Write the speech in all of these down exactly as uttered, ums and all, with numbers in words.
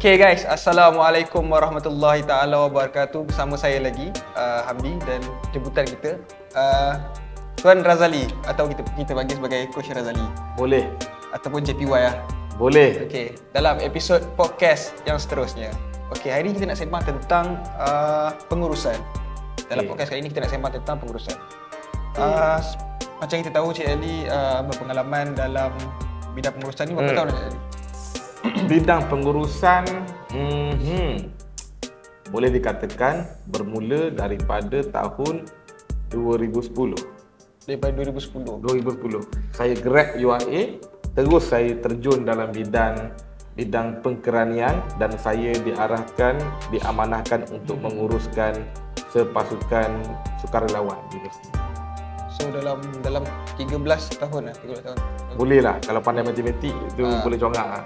Okay guys, Assalamualaikum warahmatullahi taala wabarakatuh. Bersama saya lagi uh, Hamdi dan jemputan kita uh, Tuan Razali, atau kita kita panggil sebagai Coach Razali. Boleh. Ataupun J P Y lah. Boleh. Okay, dalam episod podcast yang seterusnya. Okay, hari ini kita nak sembang tentang uh, pengurusan. Dalam okay. podcast kali ini kita nak sembang tentang pengurusan. Uh, macam kita tahu Cik Ali uh, berpengalaman dalam bidang pengurusan ni berapa hmm. tahun Cik Ali? Bidang pengurusan hmm, boleh dikatakan bermula daripada tahun dua ribu sepuluh. Daripada dua ribu sepuluh. dua ribu sepuluh. Saya grad U R A, terus saya terjun dalam bidang bidang pengkeranian dan saya diarahkan, diamanahkan untuk menguruskan sepasukan sukarelawan universiti. So dalam dalam tiga belas tahun lah, tiga belas tahun. Boleh lah, kalau pandai matematik itu ha. boleh congak lah.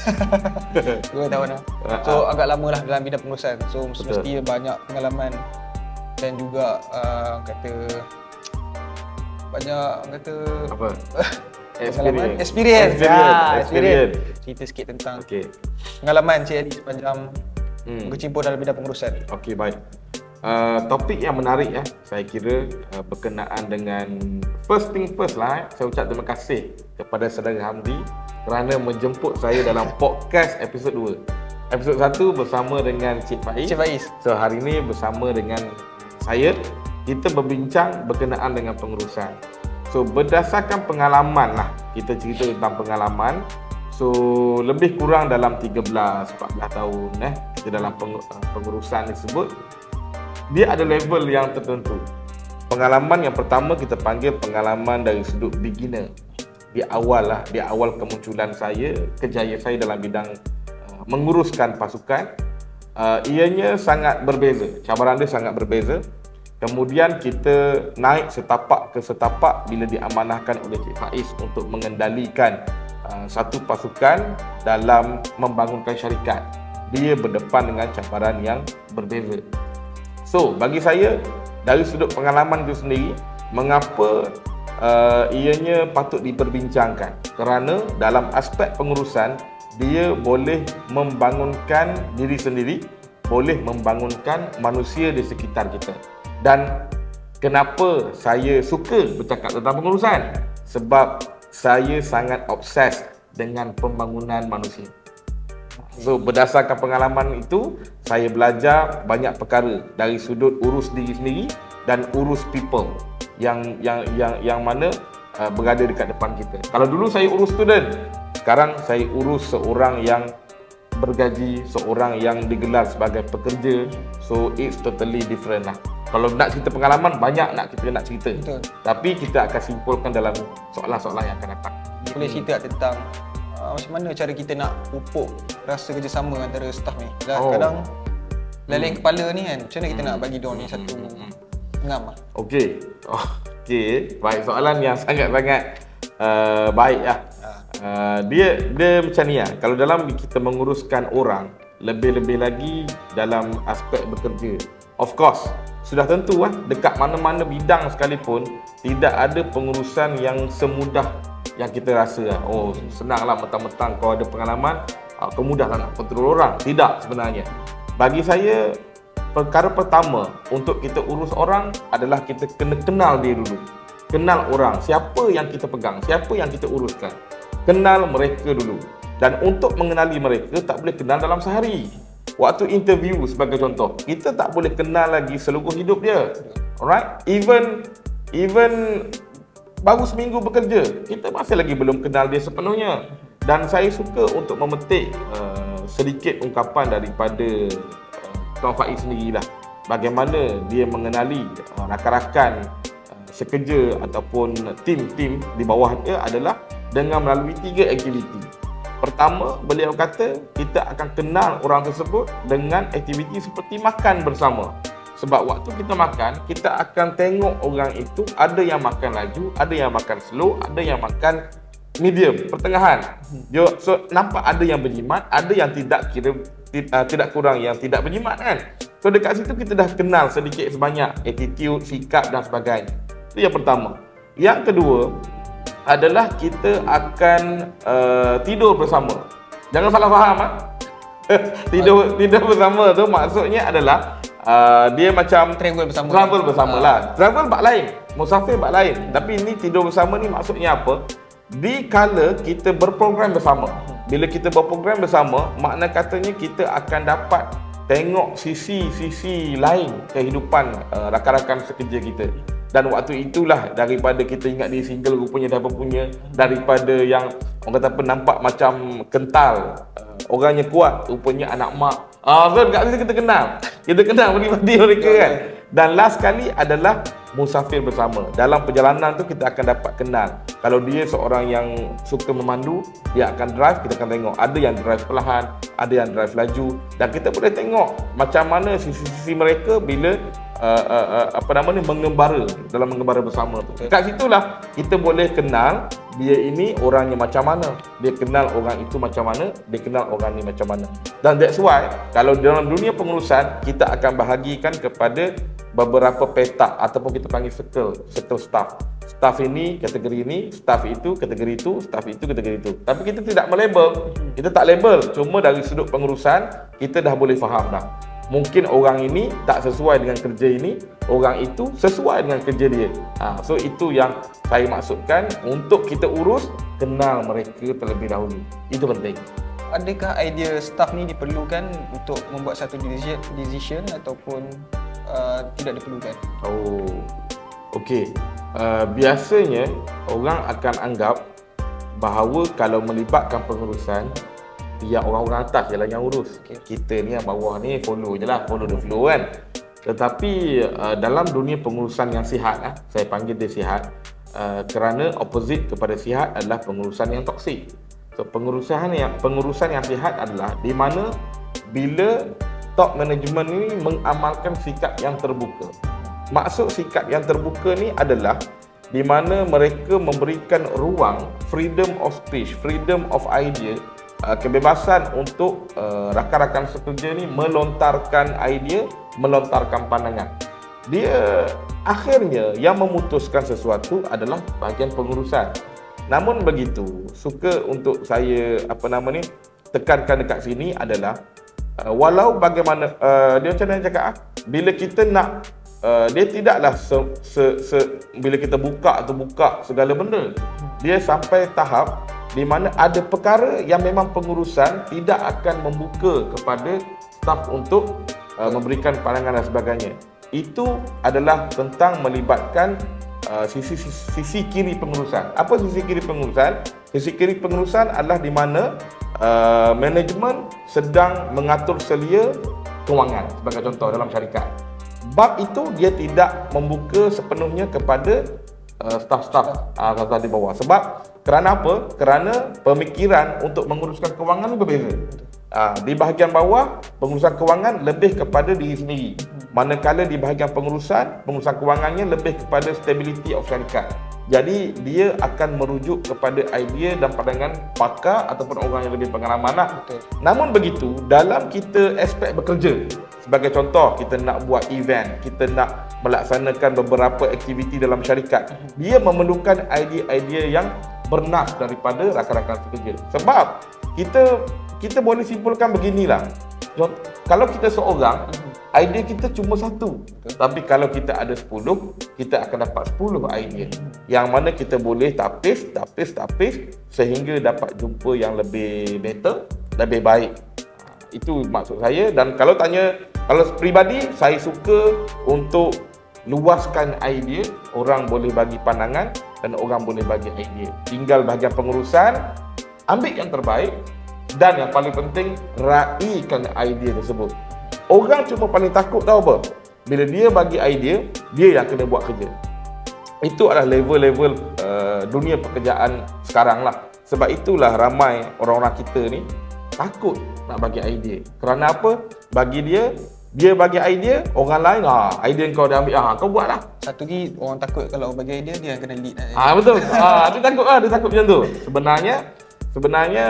dua tahun lah. So agak lama lah dalam bidang pengurusan. So mesti banyak pengalaman dan juga uh, kata banyak kata apa? Pengalaman, experience. Experience. Ha, experience. experience. Cerita sikit tentang okay. pengalaman Cik Ali sepanjang hmm. berkecimpung dalam bidang pengurusan. Okey, baik. Uh, topik yang menarik ya, saya kira uh, berkenaan dengan first thing first lah. Eh. Saya ucap terima kasih kepada saudara Hamdi kerana menjemput saya dalam podcast episod dua. Episod satu bersama dengan Cik Faiz. Cik Faiz. So hari ini bersama dengan saya, kita berbincang berkenaan dengan pengurusan. So berdasarkan pengalaman lah, kita cerita tentang pengalaman. So lebih kurang dalam tiga belas empat belas tahun eh kita dalam pengurusan tersebut. Dia ada level yang tertentu. Pengalaman yang pertama kita panggil pengalaman dari sudut beginner. Di awal lah, di awal kemunculan saya, kejayaan saya dalam bidang uh, menguruskan pasukan, uh, ianya sangat berbeza. Cabaran dia sangat berbeza. Kemudian kita naik setapak ke setapak bila diamanahkan oleh Cik Faiz untuk mengendalikan uh, satu pasukan dalam membangunkan syarikat. Dia berdepan dengan cabaran yang berbeza. So, bagi saya, dari sudut pengalaman itu sendiri, mengapa uh, ianya patut diperbincangkan? Kerana dalam aspek pengurusan, dia boleh membangunkan diri sendiri, boleh membangunkan manusia di sekitar kita. Dan kenapa saya suka bercakap tentang pengurusan? Sebab saya sangat obses dengan pembangunan manusia. So berdasarkan pengalaman itu, saya belajar banyak perkara dari sudut urus diri sendiri dan urus people yang yang yang yang mana uh, berada dekat depan kita. Kalau dulu saya urus student, sekarang saya urus seorang yang bergaji, seorang yang digelar sebagai pekerja. So it's totally different lah. Kalau nak cerita pengalaman, banyak nak kita nak cerita. Betul. Tapi kita akan simpulkan dalam soalan-soalan yang akan datang. Boleh cerita tentang uh, macam mana cara kita nak pupuk rasa kerjasama antara staff ni. Dan oh. kadang lain-lain hmm. kepala ni kan, macam mana kita hmm. nak bagi diorang ni satu hmm. ngam lah. Okey. Oh, Okey, baik, soalan yang sangat-sangat uh, baik lah. Uh, dia dia macam ni lah. Kalau dalam kita menguruskan orang, lebih-lebih lagi dalam aspek bekerja, of course sudah tentu lah, dekat mana-mana bidang sekalipun tidak ada pengurusan yang semudah yang kita rasa lah. Oh, senanglah mentang-mentang kau ada pengalaman, kau mudahlah nak kontrol orang. Tidak sebenarnya. Bagi saya, perkara pertama untuk kita urus orang adalah kita kena kenal dia dulu. Kenal orang, siapa yang kita pegang, siapa yang kita uruskan. Kenal mereka dulu. Dan untuk mengenali mereka, tak boleh kenal dalam sehari. Waktu interview sebagai contoh, kita tak boleh kenal lagi seluruh hidup dia. Alright? Even even baru seminggu bekerja, kita masih lagi belum kenal dia sepenuhnya. Dan saya suka untuk memetik uh, sedikit ungkapan daripada uh, Tuan Faiz sendirilah. Bagaimana dia mengenali uh, rakan-rakan uh, sekerja ataupun tim-tim di bawah dia adalah dengan melalui tiga aktiviti. Pertama, beliau kata kita akan kenal orang tersebut dengan aktiviti seperti makan bersama. Sebab waktu kita makan, kita akan tengok orang itu ada yang makan laju, ada yang makan slow, ada yang makan medium, pertengahan. So, nampak ada yang berjimat, ada yang tidak kira tidak kurang yang tidak berjimat kan. So dekat situ kita dah kenal sedikit sebanyak attitude, sikap dan sebagainya. Itu yang pertama. Yang kedua adalah kita akan uh, tidur bersama. Jangan salah faham ah. tidur tidur bersama tu maksudnya adalah uh, dia macam travel bersama. Travel bersama lah. Travel bak lain, musafir bak lain. Tapi ini tidur bersama ni maksudnya apa? Di kala kita berprogram bersama. Bila kita berprogram bersama, makna katanya kita akan dapat tengok sisi-sisi lain kehidupan uh, rakan-rakan sekerja kita. Dan waktu itulah daripada kita ingat dia single rupanya dah berpunya, daripada yang orang kata apa nampak macam kental, uh, orangnya kuat rupanya anak mak. Ah, so dekat sini kita kenal. Kita kenal pribadi mereka kan. Dan last sekali adalah musafir bersama. Dalam perjalanan tu kita akan dapat kenal. Kalau dia seorang yang suka memandu, dia akan drive, kita akan tengok ada yang drive perlahan, ada yang drive laju, dan kita boleh tengok macam mana sisi-sisi mereka bila uh, uh, uh, apa nama ni mengembara dalam mengembara bersama tu. Kat situlah kita boleh kenal dia ini orangnya macam mana, dia kenal orang itu macam mana, dia kenal orang ni macam mana. Dan that's why kalau dalam dunia pengurusan kita akan bahagikan kepada beberapa petak ataupun kita panggil circle, circle staff. Staff ini kategori ini, staff itu kategori itu, staff itu kategori itu. Tapi kita tidak melabel, kita tak label. Cuma dari sudut pengurusan kita dah boleh faham dah. Mungkin orang ini tak sesuai dengan kerja ini, orang itu sesuai dengan kerja dia. Ha, so itu yang saya maksudkan, untuk kita urus, kenal mereka terlebih dahulu. Itu penting. Adakah idea staff ni diperlukan untuk membuat satu decision, decision ataupun uh, tidak diperlukan? Oh, okey. Uh, biasanya orang akan anggap bahawa kalau melibatkan pengurusan, ya orang-orang atas je lah yang urus. Okay. Kita ni yang bawah ni follow je lah, follow the flow kan. Tetapi uh, dalam dunia pengurusan yang sihat, eh, saya panggil dia sihat, uh, kerana opposite kepada sihat adalah pengurusan yang toksik. So, pengurusan yang pengurusan yang sihat adalah di mana bila top management ini mengamalkan sikap yang terbuka. Maksud sikap yang terbuka ni adalah di mana mereka memberikan ruang, freedom of speech, freedom of idea, kebebasan untuk uh, rakan-rakan sekerja ni melontarkan idea, melontarkan pandangan. Dia akhirnya yang memutuskan sesuatu adalah bahagian pengurusan. Namun begitu, suka untuk saya apa nama ni tekankan dekat sini adalah uh, walau bagaimana uh, dia macam mana cakap ah, bila kita nak uh, dia tidaklah se, se, se, bila kita buka atau buka segala benda, dia sampai tahap di mana ada perkara yang memang pengurusan tidak akan membuka kepada staf untuk uh, memberikan pandangan dan sebagainya. Itu adalah tentang melibatkan uh, sisi, sisi sisi kiri pengurusan. Apa sisi kiri pengurusan? Sisi kiri pengurusan adalah di mana uh, manajemen sedang mengatur selia kewangan sebagai contoh dalam syarikat. Bab itu dia tidak membuka sepenuhnya kepada uh, staf-staf uh, staf di bawah. Sebab kerana apa? Kerana pemikiran untuk menguruskan kewangan berbeza. Uh, di bahagian bawah, pengurusan kewangan lebih kepada diri sendiri. Manakala di bahagian pengurusan, pengurusan kewangannya lebih kepada stability of syarikat. Jadi dia akan merujuk kepada idea dan pandangan pakar ataupun orang yang lebih pengalaman lah. Namun begitu, dalam kita aspek bekerja, sebagai contoh kita nak buat event, kita nak melaksanakan beberapa aktiviti dalam syarikat, dia memerlukan idea-idea yang bernas daripada rakan-rakan sekerja. Sebab kita kita boleh simpulkan beginilah. Kalau kita seorang, idea kita cuma satu. Tapi kalau kita ada sepuluh, kita akan dapat sepuluh idea. Yang mana kita boleh tapis, tapis, tapis sehingga dapat jumpa yang lebih better, lebih baik. Itu maksud saya. Dan kalau tanya, kalau peribadi, saya suka untuk luaskan idea. Orang boleh bagi pandangan dan orang boleh bagi idea. Tinggal bahagian pengurusan, ambil yang terbaik. Dan yang paling penting, raikan idea tersebut. Orang cuma paling takut tahu apa? Bila dia bagi idea, dia yang kena buat kerja. Itu adalah level-level uh, dunia pekerjaan sekarang lah. Sebab itulah ramai orang-orang kita ni takut nak bagi idea. Kerana apa? Bagi dia, dia bagi idea, orang lain, ah, idea kau dah ambil, ah, kau buat lah. Satu lagi, orang takut kalau bagi idea, dia yang kena lead. Ah, betul. Ah, dia takut lah, dia takut macam tu. Sebenarnya, sebenarnya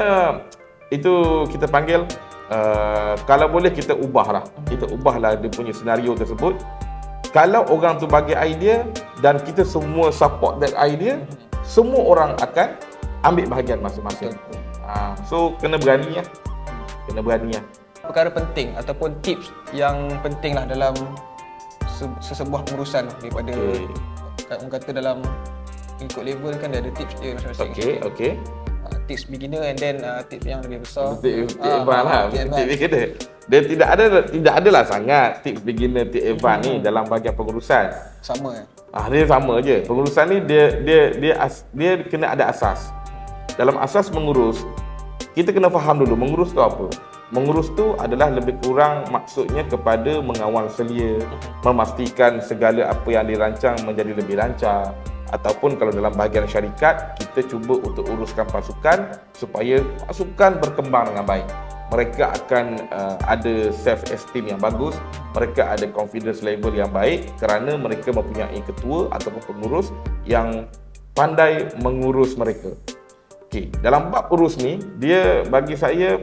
itu kita panggil uh, kalau boleh kita ubahlah. Kita ubahlah dia punya senario tersebut. Kalau orang tu bagi idea dan kita semua support that idea, semua orang akan ambil bahagian masing-masing. Uh, so kena berani lah. Kena berani lah. perkara penting ataupun tips yang penting lah dalam se- sesebuah pengurusan daripada Okay. orang kata dalam ikut level kan dia ada tips dia masing-masing. Okey, okey. Uh, tips beginner and then uh, tips yang lebih besar. Tip tip Ah, advance lah. tip Tip advance. beginner. Dia tidak ada tidak adalah sangat tips beginner, tip advance Hmm. ni dalam bahagian pengurusan. Sama eh. Ah, dia sama je. Pengurusan ni dia dia dia as, dia kena ada asas. Dalam asas mengurus, kita kena faham dulu mengurus tu apa. Mengurus tu adalah lebih kurang maksudnya kepada mengawal selia, memastikan segala apa yang dirancang menjadi lebih lancar, ataupun kalau dalam bahagian syarikat kita cuba untuk uruskan pasukan supaya pasukan berkembang dengan baik. Mereka akan uh, ada self esteem yang bagus, mereka ada confidence level yang baik kerana mereka mempunyai ketua ataupun pengurus yang pandai mengurus mereka. Okey, dalam bab urus ni dia bagi saya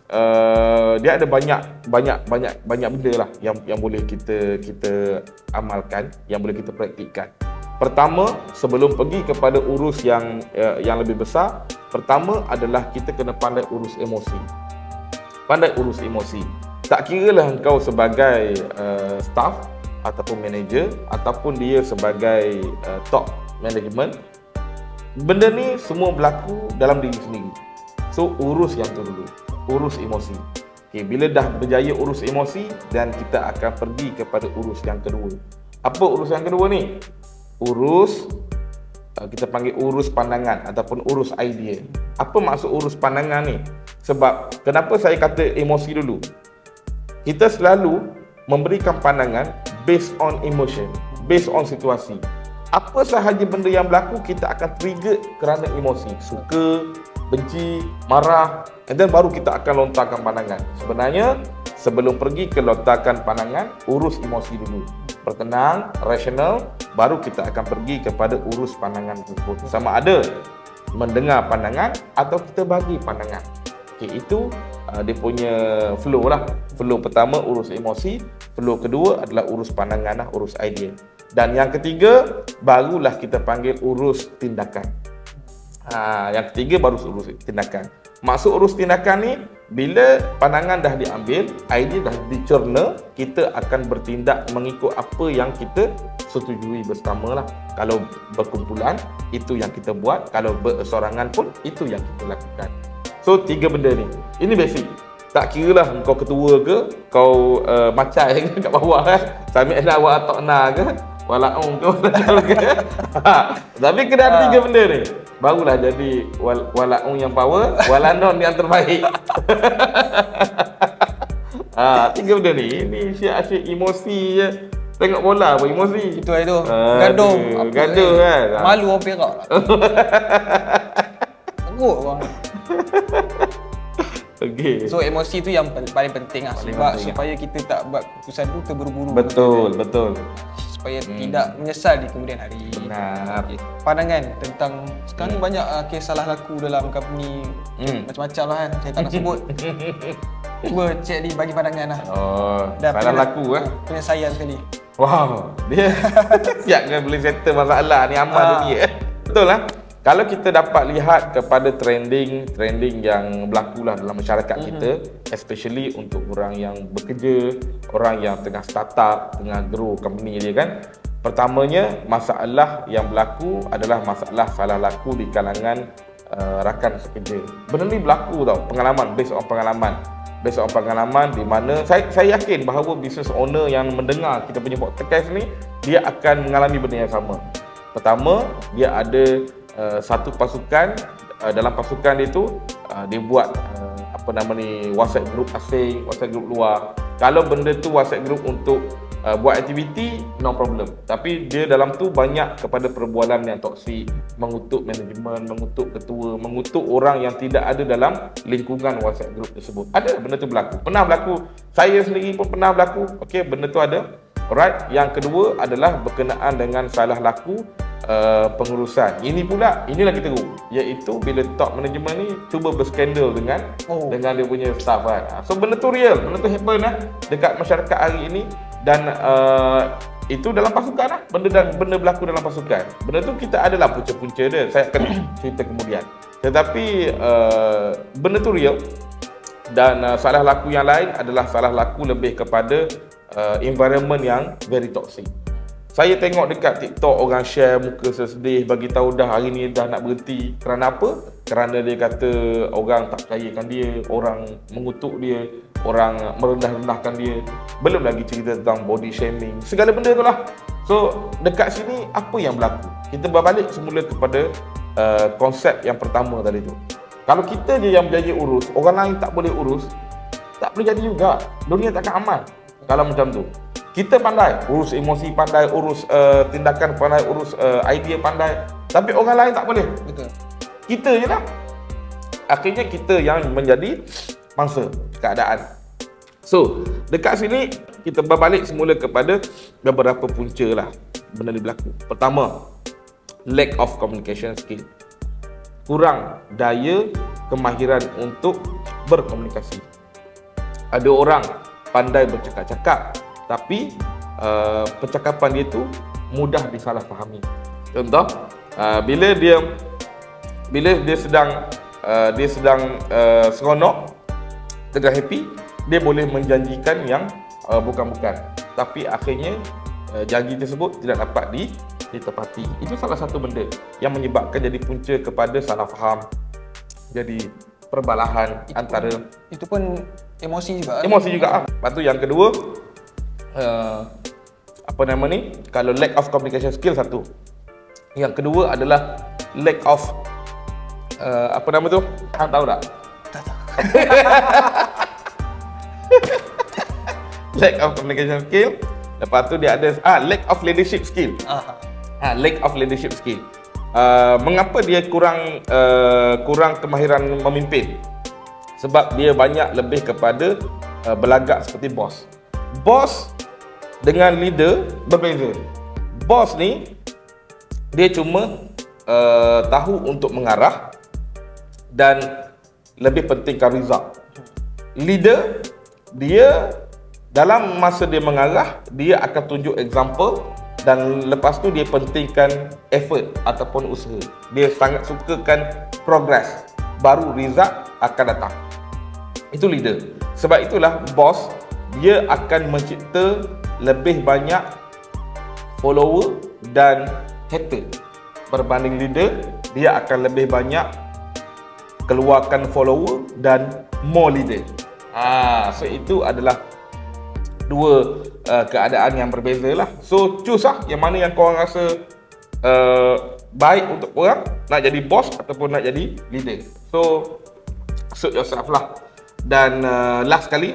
uh, dia ada banyak banyak banyak banyak benda lah yang yang boleh kita kita amalkan, yang boleh kita praktikkan. Pertama, sebelum pergi kepada urus yang uh, yang lebih besar, pertama adalah kita kena pandai urus emosi. Pandai urus emosi. Tak kiralah engkau sebagai uh, staff ataupun manager ataupun dia sebagai uh, top management, benda ni semua berlaku dalam diri sendiri. So urus yang tu dulu, urus emosi. Okay, bila dah berjaya urus emosi, dan kita akan pergi kepada urus yang kedua. Apa urus yang kedua ni? Urus, kita panggil urus pandangan ataupun urus idea. Apa maksud urus pandangan ni? Sebab kenapa saya kata emosi dulu? Kita selalu memberikan pandangan based on emotion, based on situasi. Apa sahaja benda yang berlaku, kita akan trigger kerana emosi. Suka, benci, marah, and then baru kita akan lontarkan pandangan. Sebenarnya, sebelum pergi ke lontarkan pandangan, urus emosi dulu. Bertenang, rasional, baru kita akan pergi kepada urus pandangan tersebut. Sama ada mendengar pandangan atau kita bagi pandangan. Okay, itu uh, dia punya flow lah. Flow pertama urus emosi, flow kedua adalah urus pandangan lah, urus idea. Dan yang ketiga, barulah kita panggil urus tindakan. Ha, yang ketiga baru urus tindakan. Maksud urus tindakan ni, bila pandangan dah diambil, idea dah dicerna, kita akan bertindak mengikut apa yang kita setujui bersama lah. Kalau berkumpulan, itu yang kita buat. Kalau bersorangan pun, itu yang kita lakukan. So, tiga benda ni. Ini basic. Tak kira lah kau ketua ke, kau uh, macai ke kat bawah kan. Sami'na wa ata'na ke, wala'ung ke, ke. Tapi kena ada tiga benda ni. Barulah jadi wal, wala'ung yang power, walanon yang terbaik. Ah, tiga benda ni. Ini asyik-asyik emosi je. Tengok bola apa emosi. Itu itu. Gaduh. Gaduh kan. Malu orang Perak. Teruk bang. Okey. So emosi tu yang paling penting lah, Paling sebab penting, supaya kita tak buat keputusan tu terburu-buru. Betul, betul. Supaya Hmm. tidak menyesal di kemudian hari. Benar. Okay. Pandangan tentang sekarang Hmm. banyak uh, kes salah laku dalam company, Hmm. macam-macam lah kan. Saya tak nak sebut. Cuba cek di bagi pandangan lah. Oh, Dan salah penyel- laku eh. Penyelesaian sekali. Wow, dia siap kan boleh settle masalah ni amal Ah. dunia. Betul lah. Kalau kita dapat lihat kepada trending trending yang berlaku lah dalam masyarakat mm-hmm. kita, especially untuk orang yang bekerja, orang yang tengah startup, tengah grow company dia kan. Pertamanya, masalah yang berlaku adalah masalah salah laku di kalangan uh, rakan sekerja. Benda ni berlaku tau, pengalaman, based on pengalaman. Based on pengalaman di mana saya saya yakin bahawa business owner yang mendengar kita punya podcast ni, dia akan mengalami benda yang sama. Pertama, dia ada Uh, satu pasukan, uh, dalam pasukan dia tu uh, dia buat uh, apa nama ni, WhatsApp group asing, WhatsApp group luar. Kalau benda tu WhatsApp group untuk uh, buat aktiviti, no problem. Tapi dia dalam tu banyak kepada perbualan yang toksik, mengutuk manajemen, mengutuk ketua, mengutuk orang yang tidak ada dalam lingkungan WhatsApp group tersebut. Ada benda tu berlaku. Pernah berlaku. Saya sendiri pun pernah berlaku. Okey, benda tu ada. Alright, yang kedua adalah berkenaan dengan salah laku Uh, pengurusan. Ini pula, inilah kita teruk, iaitu bila top management ni cuba berskandal dengan oh. dengan dia punya staff kan. So benda tu real, benda tu happen lah dekat masyarakat hari ini, dan uh, itu dalam pasukan lah, benda dan benda berlaku dalam pasukan. Benda tu kita adalah punca-punca dia, saya akan cerita kemudian. Tetapi uh, benda tu real. Dan uh, salah laku yang lain adalah salah laku lebih kepada uh, environment yang very toxic. Saya tengok dekat TikTok orang share muka sesedih, bagi tahu dah hari ni dah nak berhenti. Kerana apa? Kerana dia kata orang tak percayakan dia, orang mengutuk dia, orang merendah-rendahkan dia. Belum lagi cerita tentang body shaming, segala benda tu lah. So dekat sini apa yang berlaku? Kita berbalik semula kepada uh, konsep yang pertama tadi tu. Kalau kita je yang berjaya urus, orang lain tak boleh urus, tak boleh jadi juga. Dunia takkan aman kalau macam tu. Kita pandai urus emosi, pandai urus uh, tindakan, pandai urus uh, idea, pandai, tapi orang lain tak boleh. Betul. Kita je lah. Akhirnya kita yang menjadi mangsa keadaan. So, dekat sini kita berbalik semula kepada beberapa punca lah benda ni berlaku. Pertama, lack of communication skill. Kurang daya kemahiran untuk berkomunikasi. Ada orang pandai bercakap-cakap, tapi uh, percakapan dia tu mudah disalahfahami. Contoh, uh, bila dia bila dia sedang uh, dia sedang uh, seronok, tengah happy, dia boleh menjanjikan yang uh, bukan-bukan, tapi akhirnya uh, janji tersebut tidak dapat di ditepati. Itu salah satu benda yang menyebabkan jadi punca kepada salah faham, jadi perbalahan itu antara pun, itu pun emosi juga. Emosi juga. Ah. Lepas tu yang kedua, Uh, apa nama ni, kalau lack of communication skill satu, yang kedua adalah lack of uh, apa nama tu, hang tahu tak? Tak tahu. Lack of communication skill. Lepas tu dia ada ah lack of leadership skill. Aha. Ah lack of leadership skill. Uh, mengapa dia kurang uh, kurang kemahiran memimpin? Sebab dia banyak lebih kepada uh, berlagak seperti bos. Bos dengan leader berbeza. Bos ni dia cuma uh, tahu untuk mengarah dan lebih pentingkan result. Leader dia dalam masa dia mengarah, dia akan tunjuk example dan lepas tu dia pentingkan effort ataupun usaha. Dia sangat sukakan progress, baru result akan datang. Itu leader. Sebab itulah bos dia akan mencipta lebih banyak follower dan hater berbanding leader. Dia akan lebih banyak keluarkan follower dan more leader. Ah, so itu adalah dua uh, keadaan yang berbeza lah. So choose lah yang mana yang korang rasa uh, baik untuk korang, nak jadi bos ataupun nak jadi leader. So suit yourself lah. Dan uh, last sekali,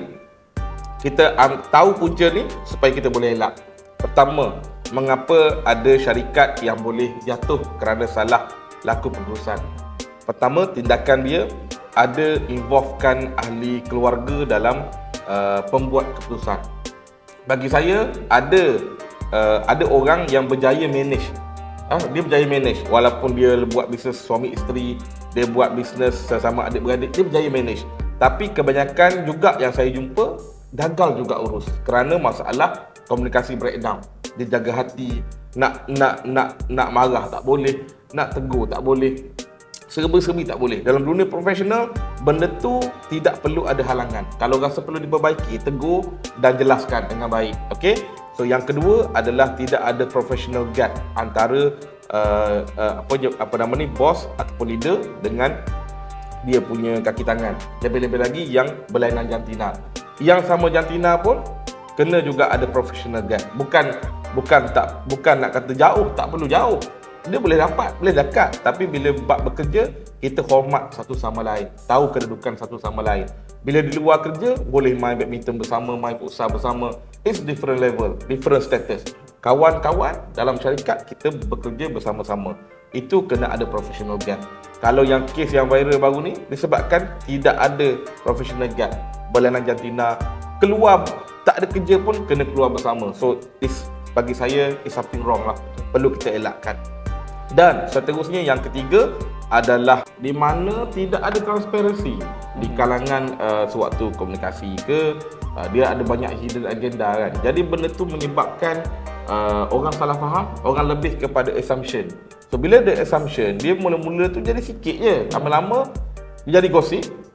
kita um, tahu punca ni supaya kita boleh elak. Pertama, mengapa ada syarikat yang boleh jatuh kerana salah laku pengurusan? Pertama, tindakan dia ada involvekan ahli keluarga dalam uh, pembuat keputusan. Bagi saya, ada uh, ada orang yang berjaya manage. Ah, dia berjaya manage walaupun dia buat bisnes suami isteri, dia buat bisnes sesama adik-beradik, dia berjaya manage. Tapi kebanyakan juga yang saya jumpa gagal juga urus kerana masalah komunikasi breakdown. Dia jaga hati, nak nak nak nak marah tak boleh, nak tegur tak boleh, serba-serbi tak boleh. Dalam dunia profesional, benda tu tidak perlu ada halangan. Kalau rasa perlu diperbaiki, tegur dan jelaskan dengan baik. Okey? So yang kedua adalah tidak ada professional gap antara uh, uh, apa apa nama ni, bos ataupun leader dengan dia punya kaki tangan. Lebih-lebih lagi yang berlainan jantina. Yang sama jantina pun kena juga ada professional gap. Bukan bukan tak bukan nak kata jauh, tak perlu jauh. Dia boleh dapat, boleh dekat, tapi bila bab bekerja, kita hormat satu sama lain, tahu kedudukan satu sama lain. Bila di luar kerja, boleh main badminton bersama, main futsal bersama. It's different level, different status. Kawan-kawan dalam syarikat, kita bekerja bersama-sama. Itu kena ada professional gap. Kalau yang kes yang viral baru ni disebabkan tidak ada professional gap. Berlainan jantina, keluar tak ada kerja pun kena keluar bersama. So is, bagi saya is something wrong lah, perlu kita elakkan. Dan seterusnya yang ketiga adalah di mana tidak ada transparansi di kalangan uh, sewaktu komunikasi ke, uh, dia ada banyak hidden agenda kan. Jadi benda tu menyebabkan uh, orang salah faham, orang lebih kepada assumption. So bila ada assumption, dia mula-mula tu jadi sikit je, lama-lama dia jadi gosip,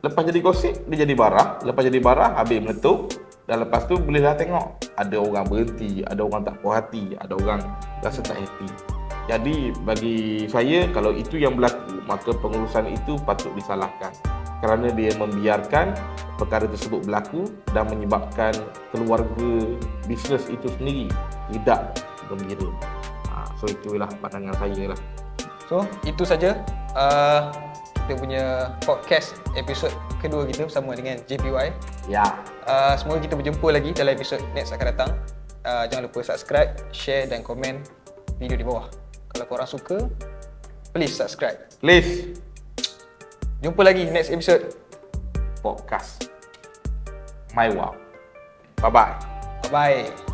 lepas jadi gosip, dia jadi barah. Lepas jadi barah, habis meletup. Dan lepas tu bolehlah tengok, ada orang berhenti, ada orang tak puas hati, ada orang rasa tak happy. Jadi bagi saya, kalau itu yang berlaku, maka pengurusan itu patut disalahkan. Kerana dia membiarkan perkara tersebut berlaku dan menyebabkan keluarga bisnes itu sendiri tidak gembira. Ha, so itulah pandangan saya lah. So itu saja uh, kita punya podcast episod kedua kita bersama dengan J P Y. Ya. Uh, semoga kita berjumpa lagi dalam episod next akan datang. Uh, jangan lupa subscribe, share dan komen video di bawah. Kalau korang suka, please subscribe. Please. Jumpa lagi next episode Podcast My Wow. Bye-bye. Bye-bye.